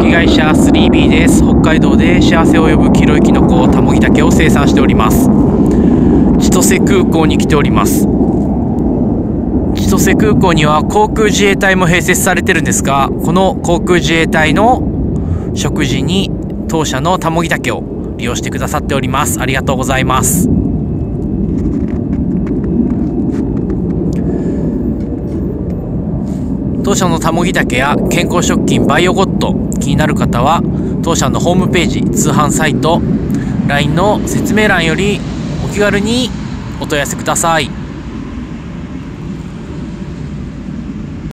式会社 3B です。北海道で幸せを呼ぶ黄色いキノコタモギタケを生産しております。千歳空港に来ております。千歳空港には航空自衛隊も併設されてるんですが、この航空自衛隊の食事に当社のタモギタケを利用してくださっております。ありがとうございます。当社のタモギタケや健康食品バイオゴット気になる方は当社のホームページ、通販サイト、LINE の説明欄よりお気軽にお問い合わせください。